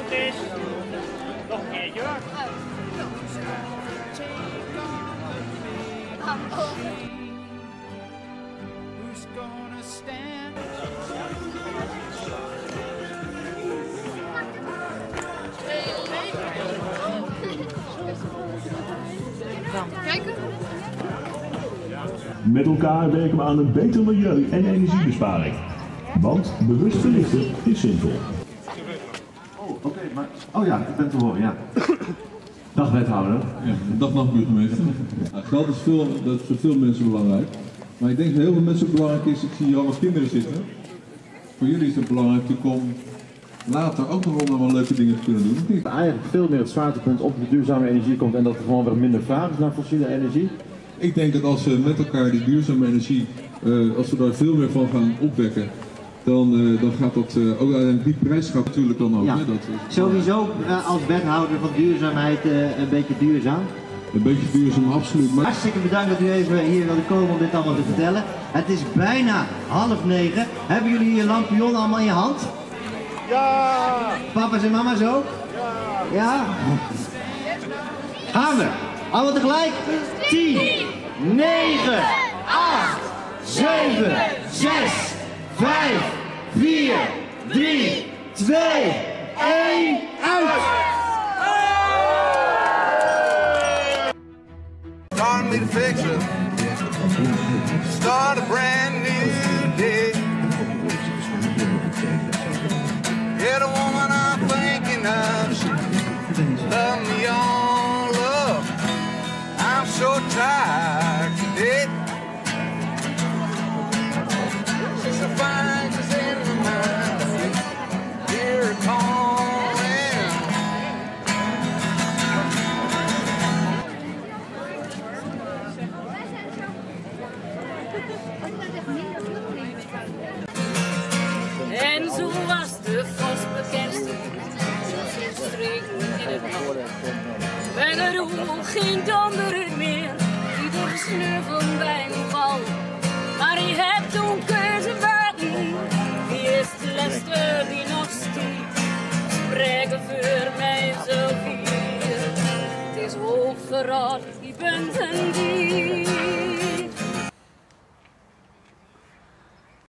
het is. Nog een keertje hoor. Kijken. Met elkaar werken we aan een beter milieu en energiebesparing. Want bewust verlichten is zinvol. Oh, oké, maar... Oh ja, ik ben te horen, ja. Dag wethouder. Ja, dag burgemeester. Geld is dat is voor veel mensen belangrijk. Maar ik denk dat heel veel mensen ook belangrijk is, ik zie hier allemaal kinderen zitten. Voor jullie is het belangrijk om later ook nog allemaal leuke dingen te kunnen doen. Eigenlijk veel meer het zwaartepunt op de duurzame energie komt en dat er gewoon weer minder vraag is naar fossiele energie. Ik denk dat als we met elkaar die duurzame energie, als we daar veel meer van gaan opwekken, dan gaat dat ook die prijs gaat natuurlijk dan ook. Ja. Hè, dat, sowieso als wethouder van duurzaamheid een beetje duurzaam. Een beetje duurzaam, absoluut. Maar... Hartstikke bedankt dat u even hier wilde komen om dit allemaal te vertellen. Het is bijna 8:30. Hebben jullie je lampion allemaal in je hand? Ja! Papa's en mama's ook? Ja! Ja? Gaan we! Allemaal tegelijk? 10, 9, 8, 7, 6, 5, 4, 3, 2, 1, uit! Start me to fix it. Start a brand new day. Get a woman I'm thinking of. She love me all up. I'm so tired today. She's so fine, she's in my mind. Hear her calling. En zo was de vos bekendste streken in het land. En er ook geen donder meer, ieder sneuvelt bij een val. Maar je hebt ook keuze wagen, wie is de laatste die nog steeds spreken voor mij zo vier. Het is hoogverraad, je bent een dier.